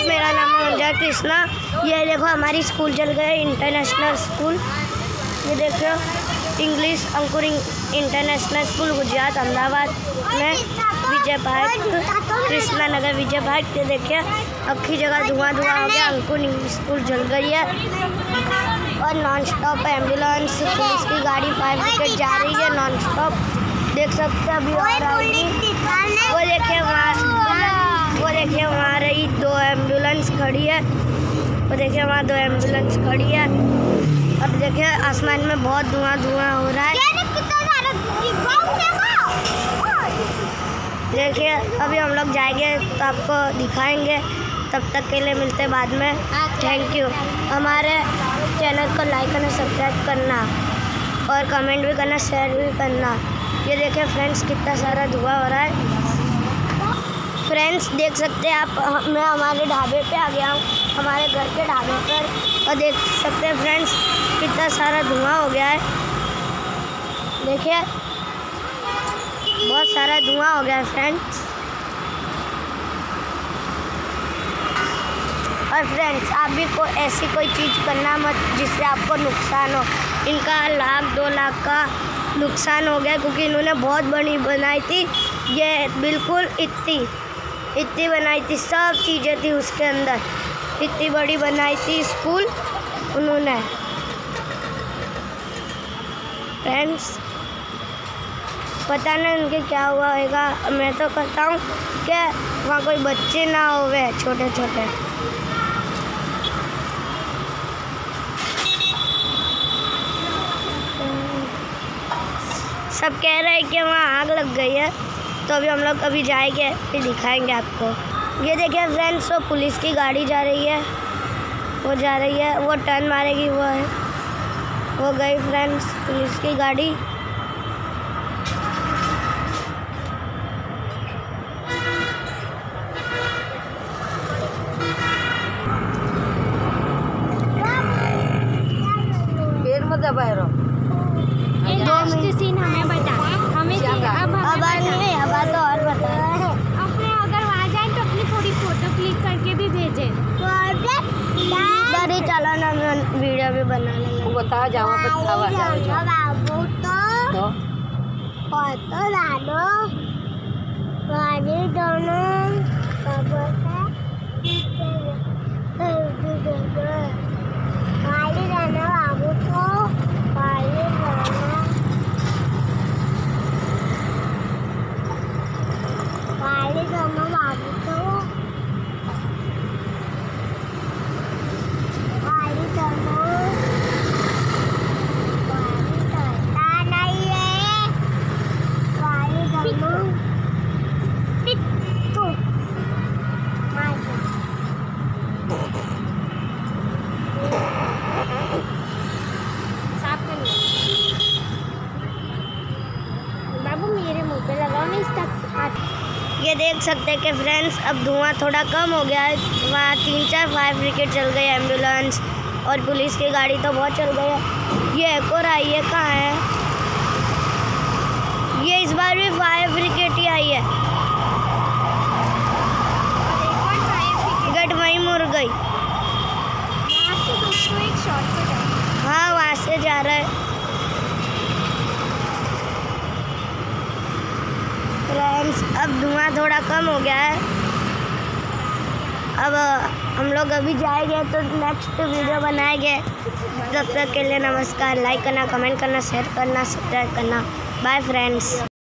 मेरा नाम है अंजा कृष्णा। ये देखो हमारी स्कूल चल गए, इंटरनेशनल स्कूल। ये देखो English Ankur international school Gujarat Ahmedabad में विजय भारत कृष्णा नगर विजय भारत। ये देखिए अक्खी जगह धुआं धुआं हो गया। अंकुर इंग्लिश स्कूल जल गई है और नॉन स्टॉप एम्बुलेंस पुलिस की गाड़ी फायर ब्रिगेड जा रही है नॉन स्टॉप। देख सकते हैं अभी और आएगी। वो देखिए वहाँ रही 2 एम्बुलेंस खड़ी है। वो देखिए वहाँ 2 एम्बुलेंस खड़ी है और देखिए आसमान में बहुत धुआं धुआं हो रहा है। देखिए अभी हम लोग जाएंगे तो आपको दिखाएंगे। तब तक के लिए मिलते बाद में। Thank you. हमारे चैनल को लाइक करना, सब्सक्राइब करना और कमेंट भी करना, शेयर भी करना। ये देखिए फ्रेंड्स कितना सारा धुआं हो रहा है। फ्रेंड्स देख सकते हैं आप, मैं हमारे ढाबे पे आ गया हूँ, हमारे घर के ढाबे पर। और देख सकते हैं फ्रेंड्स कितना सारा धुआं हो गया है। देखिए बहुत सारा धुआं हो गया है फ्रेंड्स। और फ्रेंड्स आप भी ऐसी कोई चीज़ करना मत जिससे आपको नुकसान हो। इनका 1 लाख 2 लाख का नुकसान हो गया क्योंकि इन्होंने बहुत बड़ी बनाई थी। ये बिल्कुल इतनी बनाई थी, सब चीज़ें थी उसके अंदर। इतनी बड़ी बनाई थी स्कूल उन्होंने। फ्रेंड्स पता नहीं उनके क्या हुआ होगा। मैं तो कहता हूँ कि वहाँ कोई बच्चे ना होवे छोटे छोटे। सब कह रहे हैं कि वहाँ आग लग गई है। तो अभी हम लोग अभी जाएंगे फिर दिखाएंगे आपको। ये देखिए फ्रेंड्स वो पुलिस की गाड़ी जा रही है, वो जा रही है, वो टर्न मारेगी, वो है, वो गई फ्रेंड्स पुलिस की गाड़ी। सीन हमें बता, हमें अब तो और बता। अपने अगर वहाँ जाए तो अपनी थोड़ी फोटो क्लिक करके भी भेजें। चलो ना वीडियो भी बनाने लगे। बता जावा ये देख सकते हैं कि फ्रेंड्स अब धुआं थोड़ा कम हो गया है। वहाँ 3-4 फायर ब्रिगेड चल गई, एम्बुलेंस और पुलिस की गाड़ी तो बहुत चल गई है। ये एक और आई है, कहाँ है ये? इस बार भी फायर ब्रिगेड ही आई है। गट वहीं मुड़ गई। हाँ वहाँ से जा रहा है। फ्रेंड्स अब धुआं थोड़ा कम हो गया है। अब हम लोग अभी जाएंगे तो नेक्स्ट वीडियो बनाएंगे। तब तक के लिए नमस्कार। लाइक करना, कमेंट करना, शेयर करना, सब्सक्राइब करना। Bye friends.